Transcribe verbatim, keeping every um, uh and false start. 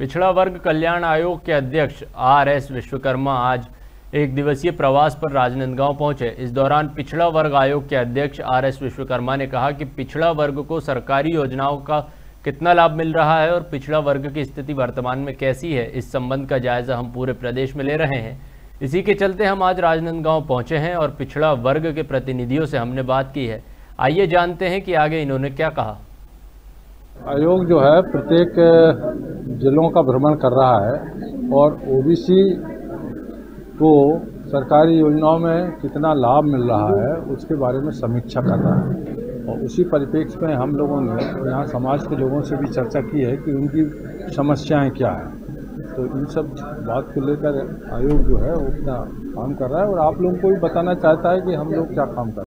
पिछड़ा वर्ग कल्याण आयोग के अध्यक्ष आर एस विश्वकर्मा आज एक दिवसीय प्रवास पर राजनांदगांव पहुंचे। इस दौरान पिछड़ा वर्ग आयोग के अध्यक्ष आर एस विश्वकर्मा ने कहा कि पिछड़ा वर्ग को सरकारी योजनाओं का कितना लाभ मिल रहा है और पिछड़ा वर्ग की स्थिति वर्तमान में कैसी है, इस संबंध का जायजा हम पूरे प्रदेश में ले रहे हैं। इसी के चलते हम आज राजनांदगांव पहुंचे हैं और पिछड़ा वर्ग के प्रतिनिधियों से हमने बात की है। आइए जानते हैं कि आगे इन्होंने क्या कहा। आयोग जो है प्रत्येक जिलों का भ्रमण कर रहा है और ओबीसी को सरकारी योजनाओं में कितना लाभ मिल रहा है उसके बारे में समीक्षा कर रहा है। और उसी परिप्रेक्ष्य में हम लोगों ने यहाँ समाज के लोगों से भी चर्चा की है कि उनकी समस्याएं क्या हैं। तो इन सब बात को लेकर आयोग जो है वो अपना काम कर रहा है और आप लोगों को भी बताना चाहता है कि हम लोग क्या काम कर रहे हैं।